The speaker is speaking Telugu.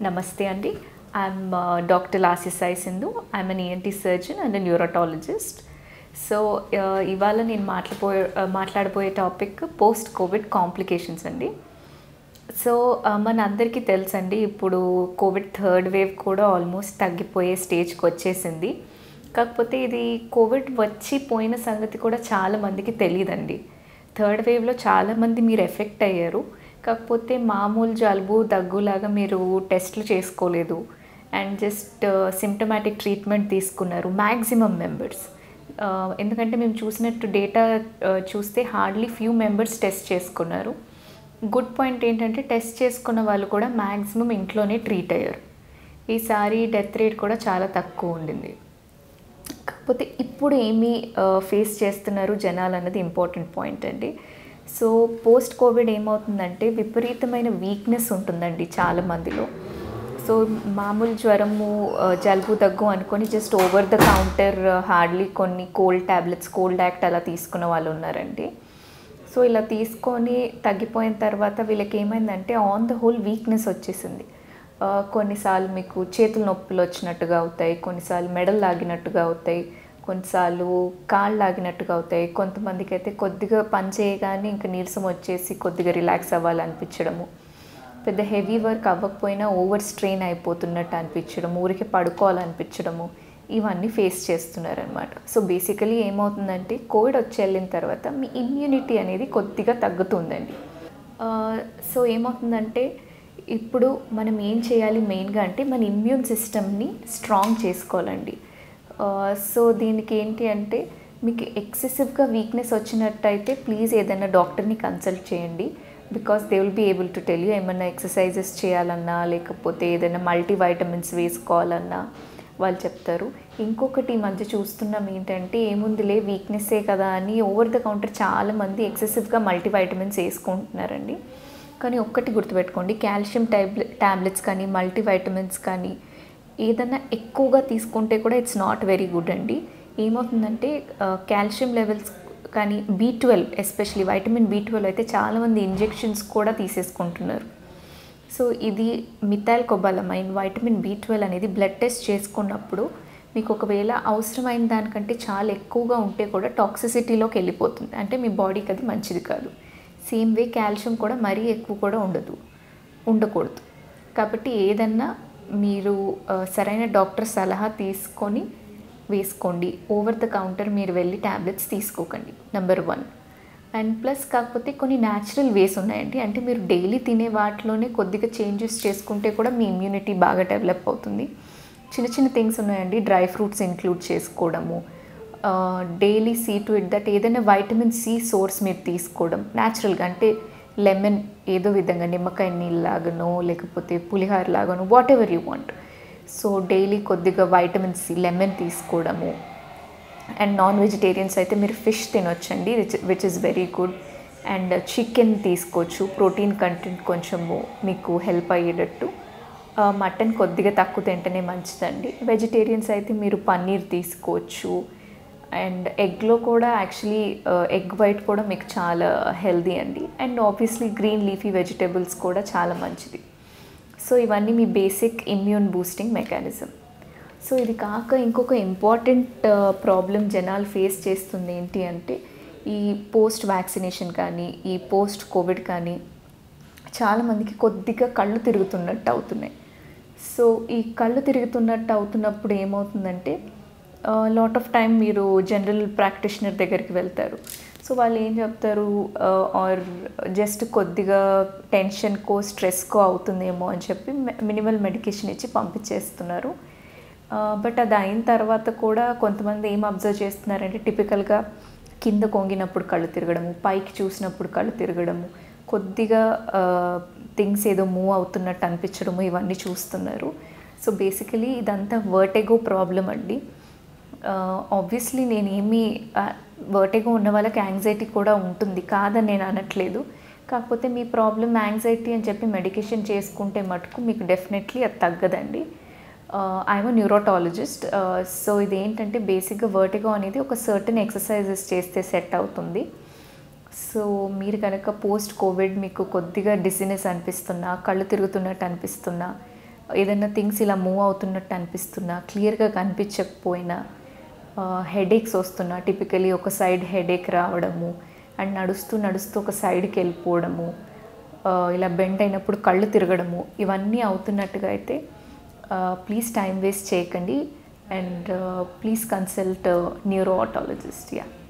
Namaste Andy. I'm Dr. Lassi Sai Sindhu. I'm an ENT surgeon and a neurologist. So ఇవాళ నేను మాట్లాడబోయే టాపిక్ పోస్ట్ కోవిడ్ కాంప్లికేషన్స్ అండి. సో మన అందరికీ తెలుసండి, ఇప్పుడు కోవిడ్ థర్డ్ వేవ్ కూడా ఆల్మోస్ట్ తగ్గిపోయే స్టేజ్కి వచ్చేసింది. కాకపోతే ఇది కోవిడ్ వచ్చి పోయిన సంగతి కూడా చాలామందికి తెలియదండి. థర్డ్ వేవ్లో చాలామంది మీరు ఎఫెక్ట్ అయ్యారు. కాకపోతే మామూలు జలుబు దగ్గులాగా మీరు టెస్ట్లు చేసుకోలేదు అండ్ జస్ట్ సిమ్టమాటిక్ ట్రీట్మెంట్ తీసుకున్నారు మ్యాక్సిమం మెంబర్స్. ఎందుకంటే మేము చూసినట్టు డేటా చూస్తే హార్డ్లీ ఫ్యూ మెంబర్స్ టెస్ట్ చేసుకున్నారు. గుడ్ పాయింట్ ఏంటంటే టెస్ట్ చేసుకున్న వాళ్ళు కూడా మ్యాక్సిమం ఇంట్లోనే ట్రీట్ అయ్యారు. ఈసారి డెత్ రేట్ కూడా చాలా తక్కువ ఉండింది. కాకపోతే ఇప్పుడు ఏమి ఫేస్ చేస్తున్నారు జనాలు అన్నది ఇంపార్టెంట్ పాయింట్ అండి. సో పోస్ట్ కోవిడ్ ఏమవుతుందంటే విపరీతమైన వీక్నెస్ ఉంటుందండి చాలామందిలో. సో మామూలు జ్వరము జలుబు దగ్గు అనుకొని just over the counter hardly కొన్ని కోల్డ్ ట్యాబ్లెట్స్, కోల్డ్ యాక్ట్ అలా తీసుకున్న వాళ్ళు ఉన్నారండి. సో ఇలా తీసుకొని తగ్గిపోయిన తర్వాత వీళ్ళకి ఏమైందంటే ఆన్ ద హోల్ వీక్నెస్ వచ్చేసింది. కొన్నిసార్లు మీకు చేతుల నొప్పులు వచ్చినట్టుగా అవుతాయి, కొన్నిసార్లు మెడలు లాగినట్టుగా అవుతాయి, కొన్నిసార్లు కాళ్ళు లాగినట్టుగా అవుతాయి. కొంతమందికి అయితే కొద్దిగా పని చేయగానే ఇంకా నీరసం వచ్చేసి కొద్దిగా రిలాక్స్ అవ్వాలనిపించడము, పెద్ద హెవీ వర్క్ అవ్వకపోయినా ఓవర్ స్ట్రెయిన్ అయిపోతున్నట్టు అనిపించడం, ఊరికి పడుకోవాలనిపించడము, ఇవన్నీ ఫేస్ చేస్తున్నారనమాట. సో బేసికలీ ఏమవుతుందంటే కోవిడ్ వచ్చి వెళ్ళిన తర్వాత మీ ఇమ్యూనిటీ అనేది కొద్దిగా తగ్గుతుందండి. సో ఏమవుతుందంటే ఇప్పుడు మనం ఏం చేయాలి మెయిన్గా అంటే మన ఇమ్యూన్ సిస్టమ్ని స్ట్రాంగ్ చేసుకోవాలండి. సో దీనికి ఏంటి అంటే మీకు ఎక్సెసివ్గా వీక్నెస్ వచ్చినట్టయితే ప్లీజ్ ఏదైనా డాక్టర్ని కన్సల్ట్ చేయండి. Because they will be able to tell you ఏమన్నా ఎక్సర్సైజెస్ చేయాలన్నా లేకపోతే ఏదైనా మల్టీవైటమిన్స్ వేసుకోవాలన్నా వాళ్ళు చెప్తారు. ఇంకొకటి ఈ మధ్య చూస్తున్నాం ఏంటంటే ఏముందిలే వీక్నెస్సే కదా అని ఓవర్ ద కౌంటర్ చాలామంది ఎక్సెసివ్గా మల్టీవైటమిన్స్ వేసుకుంటున్నారండి. కానీ ఒక్కటి గుర్తుపెట్టుకోండి, కాల్షియం ట్యాబ్లెట్స్ కానీ మల్టీవైటమిన్స్ కానీ ఏదన్నా ఎక్కువగా తీసుకుంటే కూడా ఇట్స్ నాట్ వెరీ గుడ్ అండి. ఏమవుతుందంటే కాల్షియం లెవెల్స్ కానీ B12 ఎస్పెషలీ వైటమిన్ B12 అయితే చాలామంది ఇంజెక్షన్స్ కూడా తీసేసుకుంటున్నారు. సో ఇది మిథైల్కోబాలమైన్ వైటమిన్ B12 అనేది బ్లడ్ టెస్ట్ చేసుకున్నప్పుడు మీకు ఒకవేళ అవసరమైన దానికంటే చాలా ఎక్కువగా ఉంటే కూడా టాక్సిసిటీలోకి వెళ్ళిపోతుంది, అంటే మీ బాడీకి అది మంచిది కాదు. సేమ్ వే కాల్షియం కూడా మరీ ఎక్కువ కూడా ఉండకూడదు. కాబట్టి ఏదన్నా మీరు సరైన డాక్టర్ సలహా తీసుకొని వేసుకోండి. ఓవర్ ద కౌంటర్ మీరు వెళ్ళి ట్యాబ్లెట్స్ తీసుకోకండి, నెంబర్ 1. అండ్ ప్లస్ కాకపోతే కొన్ని న్యాచురల్ వేస్ ఉన్నాయండి. అంటే మీరు డైలీ తినే వాటిలోనే కొద్దిగా చేంజెస్ చేసుకుంటే కూడా మీ ఇమ్యూనిటీ బాగా డెవలప్ అవుతుంది. చిన్న చిన్న థింగ్స్ ఉన్నాయండి. డ్రై ఫ్రూట్స్ ఇంక్లూడ్ చేసుకోవడము, daily see to it that ఏదైనా వైటమిన్ C సోర్స్ మీరు తీసుకోవడం న్యాచురల్గా, అంటే లెమన్ ఏదో విధంగా నిమ్మకాయ నీళ్ళలాగానో లేకపోతే పులిహార లాగానో whatever you want. So daily కొద్దిగా వైటమిన్ C లెమన్ తీసుకోవడము. అండ్ నాన్ వెజిటేరియన్స్ అయితే మీరు ఫిష్ తినొచ్చండి, which is very good. And chicken తీసుకోవచ్చు, ప్రోటీన్ కంటెంట్ కొంచెము మీకు హెల్ప్ అయ్యేటట్టు. మటన్ కొద్దిగా తక్కువ తింటేనే మంచిదండి. వెజిటేరియన్స్ అయితే మీరు పన్నీర్ తీసుకోవచ్చు. అండ్ ఎగ్లో కూడా యాక్చువల్లీ ఎగ్ వైట్ కూడా మీకు చాలా హెల్దీ అండి. And obviously green leafy vegetables కూడా చాలా మంచిది. సో ఇవన్నీ మీ basic immune boosting mechanism. So ఇది కాక ఇంకొక ఇంపార్టెంట్ ప్రాబ్లం జనాలు ఫేస్ చేస్తుంది ఏంటి అంటే ఈ పోస్ట్ వ్యాక్సినేషన్ కానీ ఈ పోస్ట్ కోవిడ్ కానీ చాలామందికి కొద్దిగా కళ్ళు తిరుగుతున్నట్టు అవుతున్నాయి. సో ఈ కళ్ళు తిరుగుతున్నట్టు అవుతున్నప్పుడు ఏమవుతుందంటే లాట్ ఆఫ్ టైం మీరు జనరల్ ప్రాక్టీషనర్ దగ్గరికి వెళ్తారు. సో వాళ్ళు ఏం చెప్తారు, ఆర్ జస్ట్ కొద్దిగా టెన్షన్కో స్ట్రెస్కో అవుతుందేమో అని చెప్పి మినిమల్ మెడికేషన్ ఇచ్చి పంపించేస్తున్నారు. బట్ అది అయిన తర్వాత కూడా కొంతమంది ఏం అబ్జర్వ్ చేస్తున్నారంటే టిపికల్గా కింద కొంగినప్పుడు కళ్ళు తిరగడము, పైకి చూసినప్పుడు కళ్ళు తిరగడము, కొద్దిగా థింగ్స్ ఏదో మూవ్ అవుతున్నట్టు అనిపించడము, ఇవన్నీ చూస్తున్నారు. సో బేసికలీ ఇదంతా వర్టిగో ప్రాబ్లం అండి. ఆబ్వియస్లీ నేనేమి వర్టిగో ఉన్న వాళ్ళకి యాంగ్జైటీ కూడా ఉంటుంది, కాదని నేను అనట్లేదు. కాకపోతే మీ ప్రాబ్లం యాంగ్జైటీ అని చెప్పి మెడికేషన్ చేసుకుంటే మటుకు మీకు డెఫినెట్లీ అది తగ్గదండి. ఐఎమ్ న్యూరోటాలజిస్ట్. సో ఇదేంటంటే బేసిక్గా వర్టిగో అనేది ఒక సర్టన్ ఎక్సర్సైజెస్ చేస్తే సెట్ అవుతుంది. సో మీరు కనుక పోస్ట్ కోవిడ్ మీకు కొద్దిగా డిజినెస్ అనిపిస్తున్నా, కళ్ళు తిరుగుతున్నట్టు అనిపిస్తున్నా, ఏదైనా థింగ్స్ ఇలా మూవ్ అవుతున్నట్టు అనిపిస్తున్నా, క్లియర్గా కనిపించకపోయినా, హెడేక్స్ వస్తున్నా, టిపికలీ ఒక సైడ్ హెడేక్ రావడము అండ్ నడుస్తూ నడుస్తూ ఒక సైడ్కి వెళ్ళిపోవడము, ఇలా బెండ్ అయినప్పుడు కళ్ళు తిరగడము, ఇవన్నీ అవుతున్నట్టుగా అయితే ప్లీజ్ టైం వేస్ట్ చేయకండి and please consult neurotologist. Yeah.